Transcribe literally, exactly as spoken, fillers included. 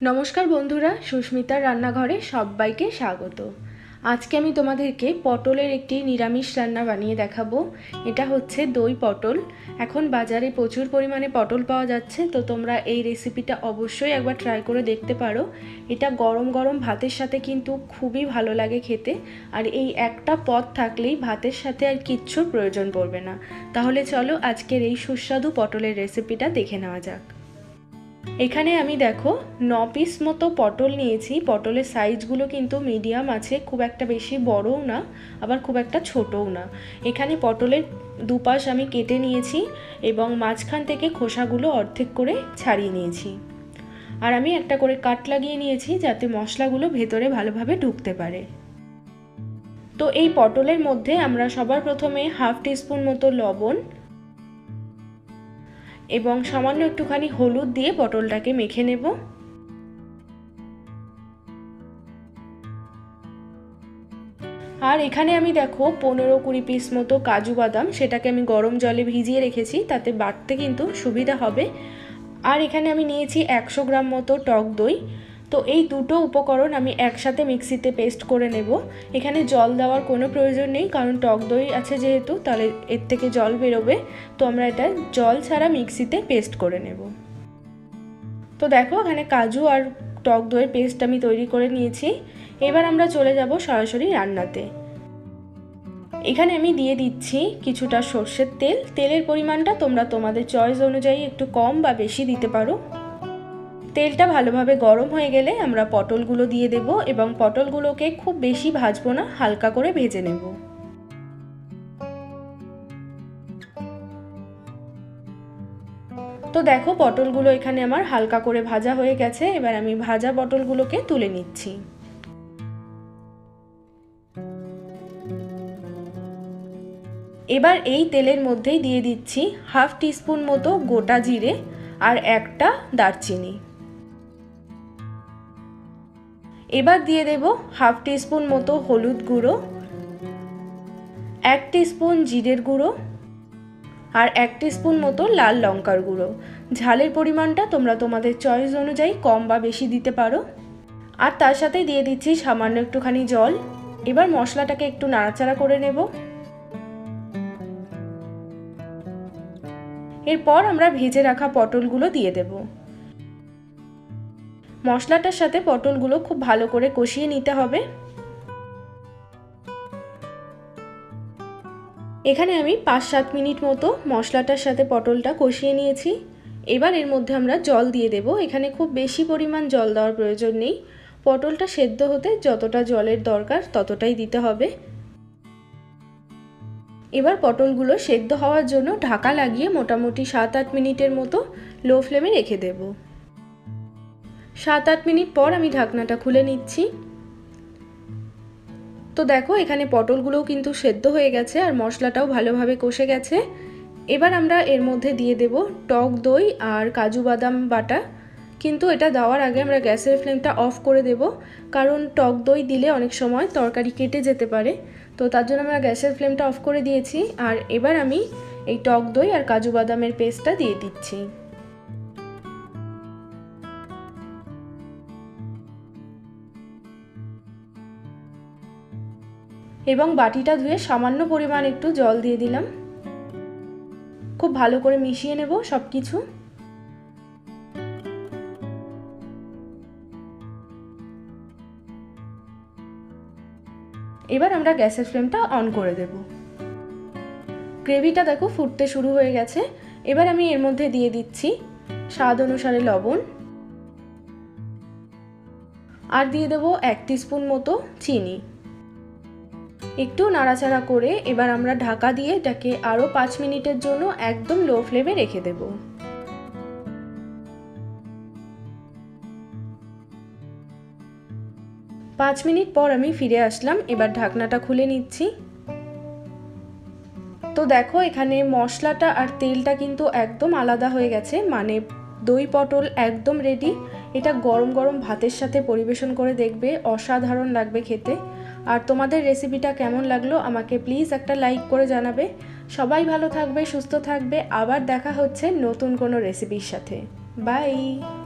নমস্কার বন্ধুরা, সুস্মিতার রান্নাঘরে সবাইকে স্বাগত। আজকে আমি তোমাদেরকে পটলের একটি নিরামিষ রান্না বানিয়ে দেখাবো। এটা হচ্ছে দই পটল। এখন বাজারে প্রচুর পরিমাণে পটল পাওয়া যাচ্ছে, তো তোমরা এই রেসিপিটা অবশ্যই একবার ট্রাই করে দেখতে পারো। এটা গরম গরম ভাতের সাথে কিন্তু খুবই ভালো লাগে খেতে, আর এই একটা পদ থাকলেই ভাতের সাথে আর কিচ্ছুর প্রয়োজন পড়বে না। তাহলে চলো আজকের এই সুস্বাদু পটলের রেসিপিটা দেখে নেওয়া যাক। এখানে আমি দেখো ন পিস মতো পটল নিয়েছি। পটলের সাইজগুলো কিন্তু মিডিয়াম আছে, খুব একটা বেশি বড়ও না আবার খুব একটা ছোটও না। এখানে পটলের দুপাশ আমি কেটে নিয়েছি এবং মাঝখান থেকে খোসাগুলো অর্ধেক করে ছাড়িয়ে নিয়েছি। আর আমি একটা করে কাট লাগিয়ে নিয়েছি যাতে মশলাগুলো ভেতরে ভালোভাবে ঢুকতে পারে। তো এই পটলের মধ্যে আমরা সবার প্রথমে হাফ টিস্পুন মতো লবণ এবং সামান্য একটুখানি হলুদ দিয়ে পটলটাকে মেখে নেব। আর এখানে আমি দেখো পনেরো কুড়ি পিস মতো কাজু বাদাম, সেটাকে আমি গরম জলে ভিজিয়ে রেখেছি, তাতে বাটতে কিন্তু সুবিধা হবে। আর এখানে আমি নিয়েছি একশো গ্রাম মতো টক দই। তো এই দুটো উপকরণ আমি একসাথে মিক্সিতে পেস্ট করে নেব। এখানে জল দেওয়ার কোনো প্রয়োজন নেই, কারণ টক দই আছে যেহেতু, তাহলে এর থেকে জল বেরোবে। তো আমরা এটা জল ছাড়া মিক্সিতে পেস্ট করে নেব। তো দেখো এখানে কাজু আর টক দইয়ের পেস্ট আমি তৈরি করে নিয়েছি। এবার আমরা চলে যাব সরাসরি রান্নাতে। এখানে আমি দিয়ে দিচ্ছি কিছুটা সর্ষের তেল। তেলের পরিমাণটা তোমরা তোমাদের চয়েস অনুযায়ী একটু কম বা বেশি দিতে পারো। তেলটা ভালোভাবে গরম হয়ে গেলে আমরা পটলগুলো দিয়ে দেব এবং পটলগুলোকে খুব বেশি ভাজবো না, হালকা করে ভেজে নেব। তো দেখো পটলগুলো এখানে আমার হালকা করে ভাজা হয়ে গেছে। এবার আমি ভাজা পটলগুলোকে তুলে নিচ্ছি। এবার এই তেলের মধ্যেই দিয়ে দিচ্ছি হাফ টিস্পুন মতো গোটা জিরে আর একটা দারচিনি। এবার দিয়ে দেব হাফ টিস্পুন মতো হলুদ গুঁড়ো, এক টিস্পুন জিরের গুঁড়ো আর এক টিস্পুন মতো লাল লঙ্কার গুঁড়ো। ঝালের পরিমাণটা তোমরা তোমাদের চয়েস অনুযায়ী কম বা বেশি দিতে পারো। আর তার সাথে দিয়ে দিচ্ছি সামান্য একটুখানি জল। এবার মশলাটাকে একটু নাড়াচাড়া করে নেব। এরপর আমরা ভেজে রাখা পটলগুলো দিয়ে দেব। মশলাটার সাথে পটলগুলো খুব ভালো করে কষিয়ে নিতে হবে। এখানে আমি পাঁচ সাত মিনিট মতো মশলাটার সাথে পটলটা কষিয়ে নিয়েছি। এবার এর মধ্যে আমরা জল দিয়ে দেব। এখানে খুব বেশি পরিমাণ জল দেওয়ার প্রয়োজন নেই। পটলটা সেদ্ধ হতে যতটা জলের দরকার ততটাই দিতে হবে। এবার পটলগুলো সেদ্ধ হওয়ার জন্য ঢাকা লাগিয়ে মোটামুটি সাত আট মিনিটের মতো লো ফ্লেমে রেখে দেব। সাত আট মিনিট পর আমি ঢাকনাটা খুলে নিচ্ছি। তো দেখো এখানে পটলগুলোও কিন্তু সেদ্ধ হয়ে গেছে আর মশলাটাও ভালোভাবে কষে গেছে। এবার আমরা এর মধ্যে দিয়ে দেব টক দই আর কাজু বাদাম বাটা। কিন্তু এটা দেওয়ার আগে আমরা গ্যাসের ফ্লেমটা অফ করে দেব, কারণ টক দই দিলে অনেক সময় তরকারি কেটে যেতে পারে। তো তার জন্য আমরা গ্যাসের ফ্লেমটা অফ করে দিয়েছি। আর এবার আমি এই টক দই আর কাজু বাদামের পেস্টটা দিয়ে দিচ্ছি। এবং বাটিটা ধুয়ে সামান্য পরিমাণ একটু জল দিয়ে দিলাম। খুব ভালো করে মিশিয়ে নেব সব কিছু। এবার আমরা গ্যাসের ফ্লেমটা অন করে দেব। গ্রেভিটা দেখো ফুটতে শুরু হয়ে গেছে। এবার আমি এর মধ্যে দিয়ে দিচ্ছি স্বাদ অনুসারে লবণ আর দিয়ে দেব এক টিস্পুন মতো চিনি। একটু নাড়াচাড়া করে এবার আমরা ঢাকা দিয়ে এটাকে আরও পাঁচ মিনিটের জন্য একদম লো ফ্লেমে রেখে দেব। পাঁচ মিনিট পর আমি ফিরে আসলাম। এবার ঢাকনাটা খুলে নিচ্ছি। তো দেখো এখানে মশলাটা আর তেলটা কিন্তু একদম আলাদা হয়ে গেছে, মানে দই পটল একদম রেডি। এটা গরম গরম ভাতের সাথে পরিবেশন করে দেখবে, অসাধারণ লাগবে খেতে। আর তোমাদের রেসিপিটা কেমন লাগলো আমাকে প্লিজ একটা লাইক করে জানাবে। সবাই ভালো থাকবে, সুস্থ থাকবে। আবার দেখা হচ্ছে নতুন কোনো রেসিপির সাথে। বাই।